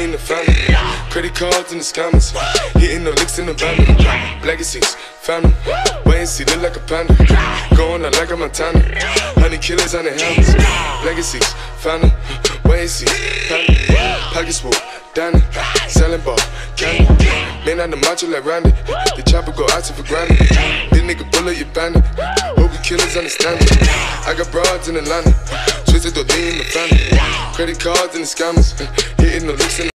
in the family. Credit cards in the scammers. Hitting the licks in the van. Legacies, family. Wait and see, look like a panda. Going out like a Montana. Honey killers on the helmets. Legacies, family. Wait and see, family. Pockets full, Danny. Selling ball, candy. Man on the macho like Randy. The chopper go out to for granted. This nigga bullet, you bandit. Hope you killers understand it. I got broads in Atlanta. Twisted to in the family. Credit cards and the scammers. Hitting the licks in the